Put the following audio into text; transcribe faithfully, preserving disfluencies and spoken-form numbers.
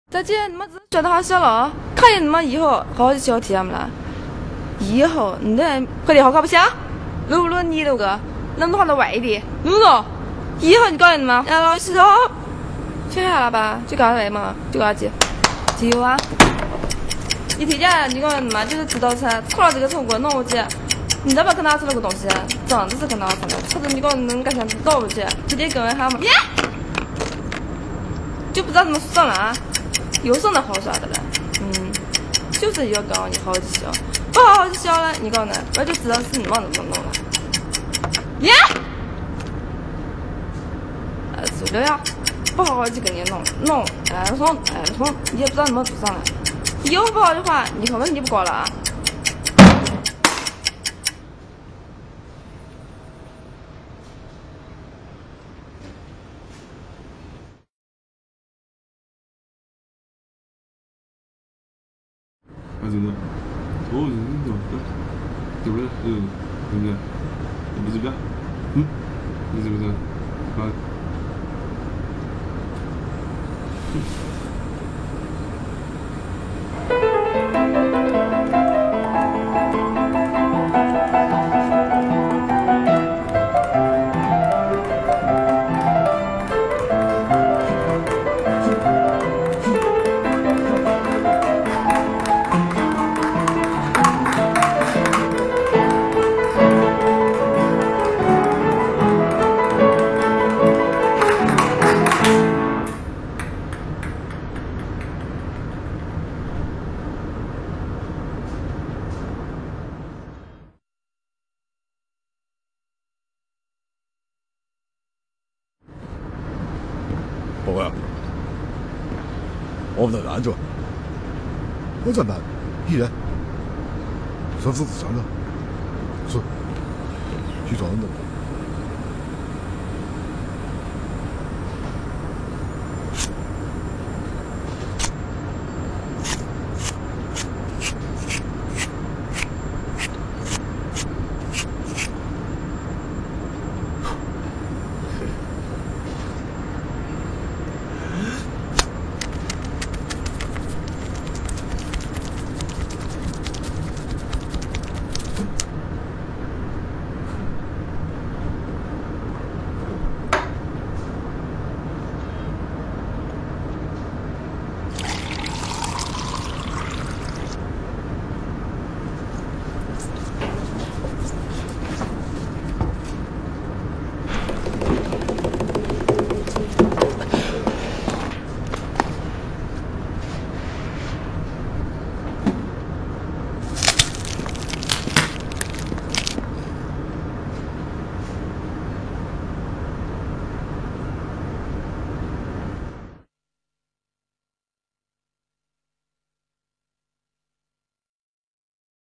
大姐，你们只是觉得好小了，看见你们以后好好小体验不啦？以后你得快点好搞不下，录不录你那个，那么多的外地，录了，以后你搞什么？哎，老师说，学下了吧？就搞什么？就搞几？只有啊。你提前你搞什么？就是知道噻，考了这个成果弄过去，你再不可拿出那个东西，这样子是可拿出来，或者你搞能干啥搞不去，直接跟他们，耶，就不知道怎么算了啊。有什么好耍的了？嗯，就是要搞你好好笑，不好好笑了，你搞呢？我就知道是你们怎么弄了。耶！呃，塑料呀，不好好去跟你弄弄，哎说哎说，你也不知道怎么做上来。以后不好的话，你可问题不搞了啊。 啊，真的，哦，真的，对不对？嗯，对不对？你不是不？嗯，你是不是？啊。 宝贵，我们的男主，我在办，你呢？上次自强了，说，去装的。